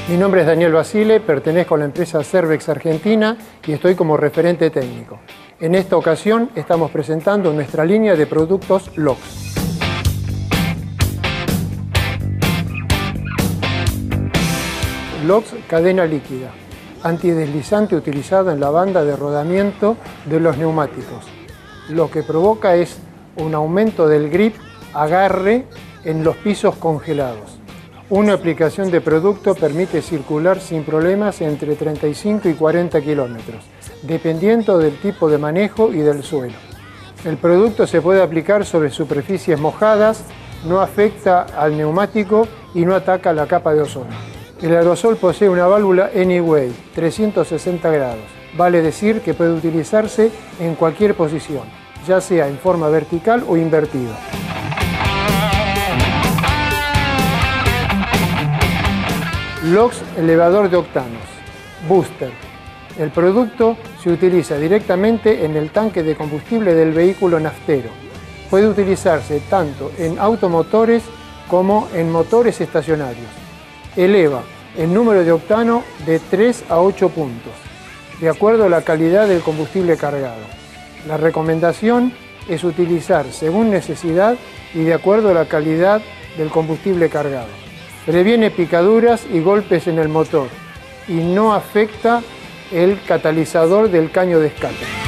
Mi nombre es Daniel Basile, pertenezco a la empresa Cervex Argentina y estoy como referente técnico. En esta ocasión estamos presentando nuestra línea de productos LOX. LOX cadena líquida, antideslizante utilizado en la banda de rodamiento de los neumáticos. Lo que provoca es un aumento del grip, agarre en los pisos congelados. Una aplicación de producto permite circular sin problemas entre 35 y 40 kilómetros, dependiendo del tipo de manejo y del suelo. El producto se puede aplicar sobre superficies mojadas, no afecta al neumático y no ataca la capa de ozono. El aerosol posee una válvula Anyway, 360 grados. Vale decir que puede utilizarse en cualquier posición, ya sea en forma vertical o invertida. LOX elevador de octanos, Booster. El producto se utiliza directamente en el tanque de combustible del vehículo naftero. Puede utilizarse tanto en automotores como en motores estacionarios. Eleva el número de octano de 3 a 8 puntos, de acuerdo a la calidad del combustible cargado. La recomendación es utilizar según necesidad y de acuerdo a la calidad del combustible cargado. Previene picaduras y golpes en el motor y no afecta el catalizador del caño de escape.